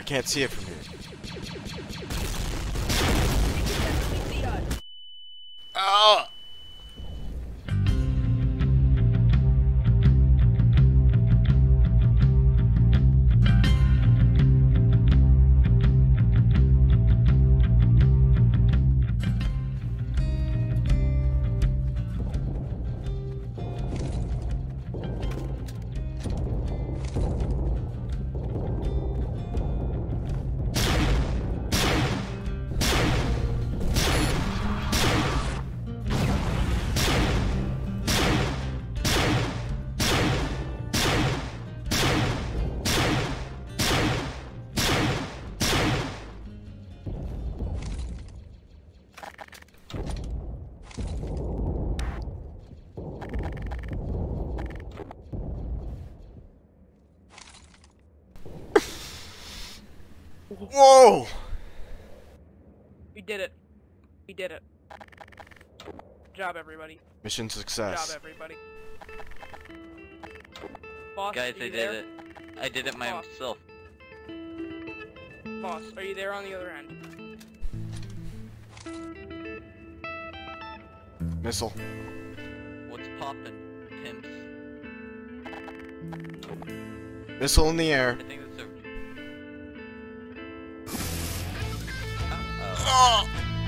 can't see it from here. Oh! Whoa! We did it. We did it. Good job, everybody. Mission Good success. job, everybody. Boss, Guys, are I you did there? it. I did it Boss. myself. Boss, are you there on the other end? Missile. What's poppin', pimps? Missile in the air. I think that's a... Oh!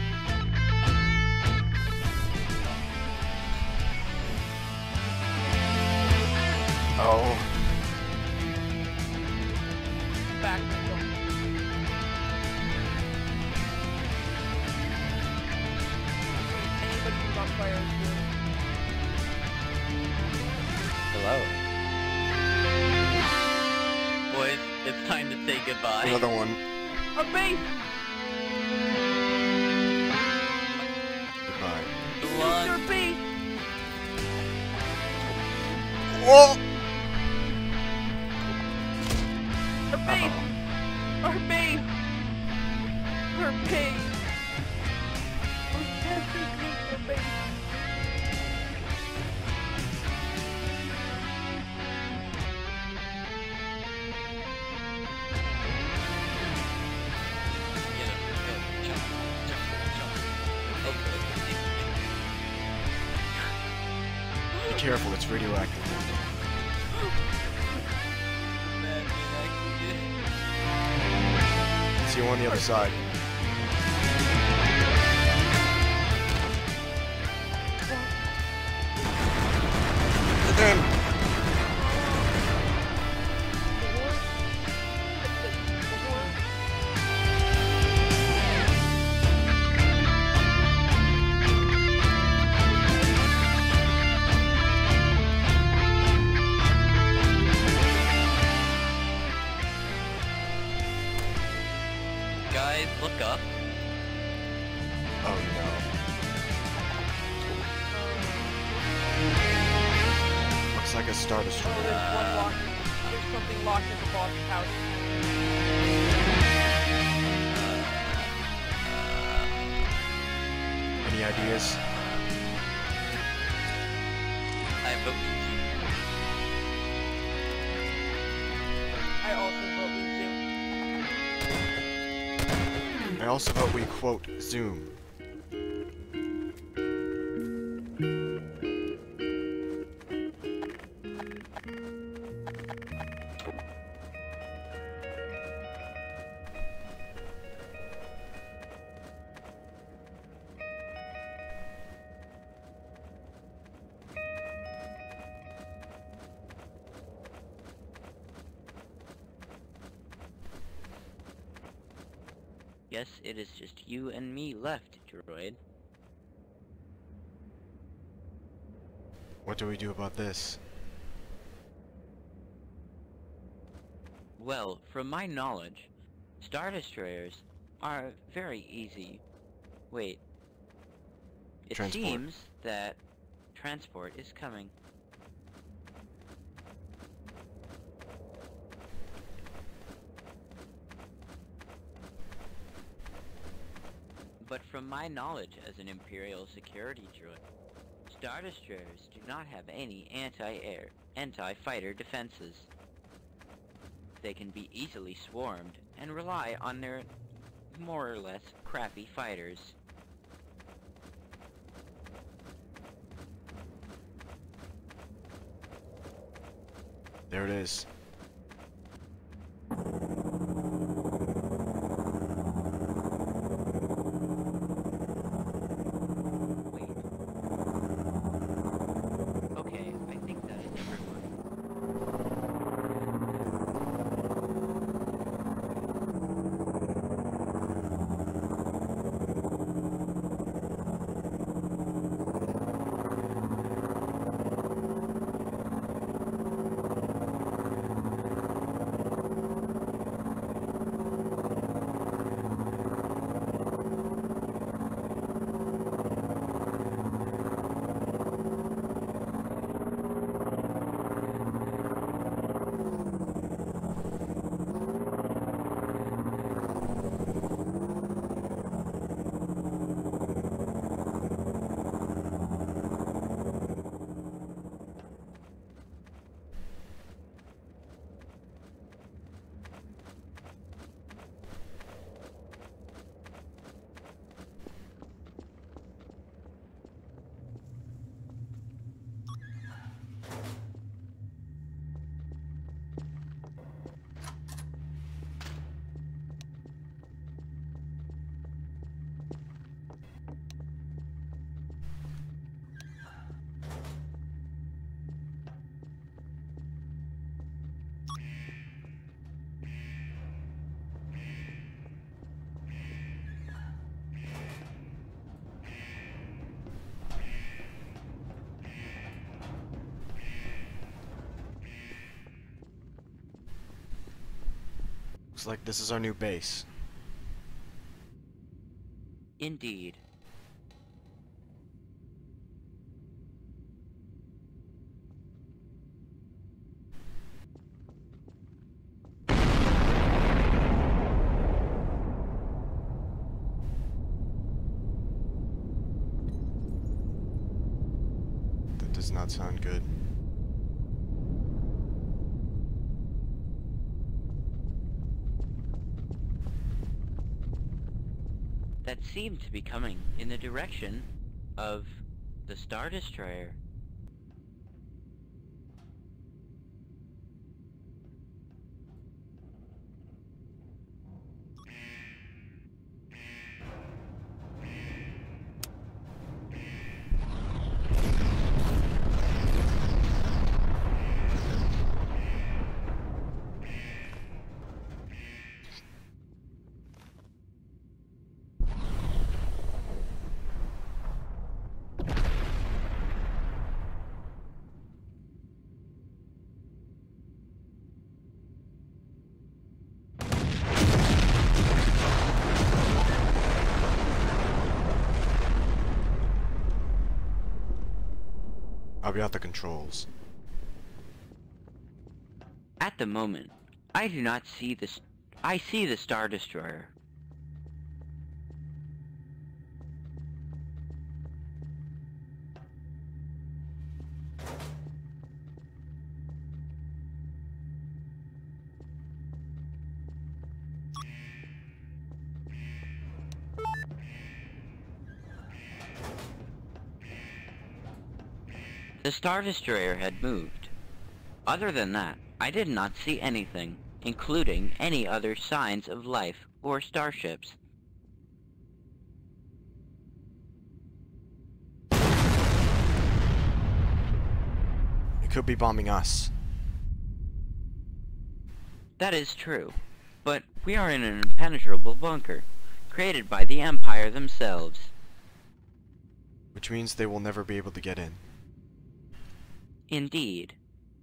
Oh. Back. Anybody who's on fire is good. Hello. Boys, it's time to say goodbye. Another one. A base! Goodbye. One. Your base! Whoa! Our base! Our base! Our base! We can't our base! Get up, go, jump, jump, jump. Be careful, it's radioactive. Man, See you on the other side. Again. Guys, look up. Oh no. Looks like a Star Destroyer. There's one locked. There's something locked in the boss's house. Any ideas? I vote I also vote we zoom. I also vote we quote Zoom. Yes, it is just you and me left, droid. What do we do about this? Well, from my knowledge, Star Destroyers are very easy. Wait. It Transport. seems that transport is coming. But from my knowledge as an Imperial security droid, Star Destroyers do not have any anti-air, anti-fighter defenses. they can be easily swarmed and rely on their more or less crappy fighters. There it is. Wait. Okay, I think that is everyone. Looks like this is our new base. Indeed. That does not sound good. That seemed to be coming in the direction of the Star Destroyer. I'll be at the controls. At the moment, I do not see I see the Star Destroyer. The Star Destroyer had moved. Other than that, I did not see anything, including any other signs of life or starships. It could be bombing us. That is true, but we are in an impenetrable bunker, created by the Empire themselves. Which means they will never be able to get in. Indeed.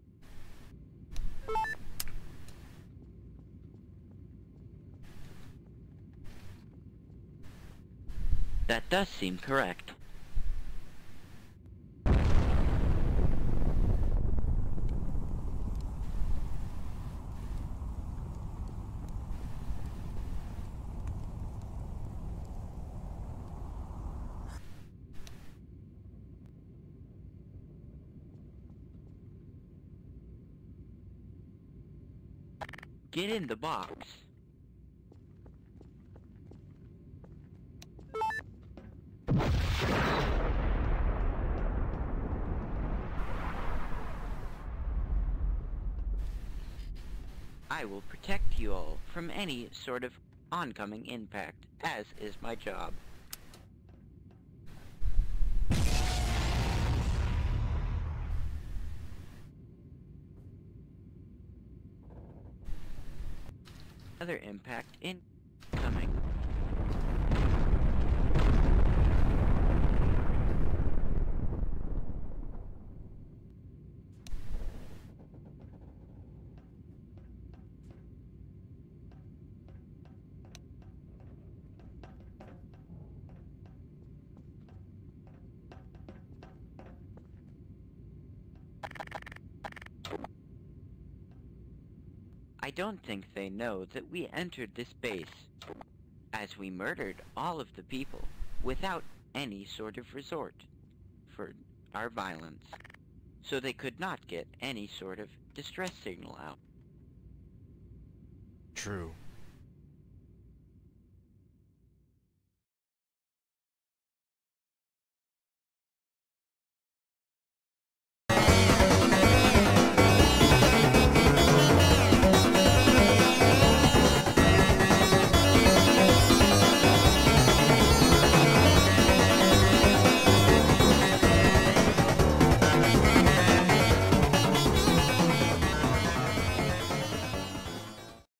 That does seem correct. Get in the box. I will protect you all from any sort of oncoming impact, as is my job. Another impact incoming. I don't think they know that we entered this base, as we murdered all of the people without any sort of resort for our violence, so they could not get any sort of distress signal out. True.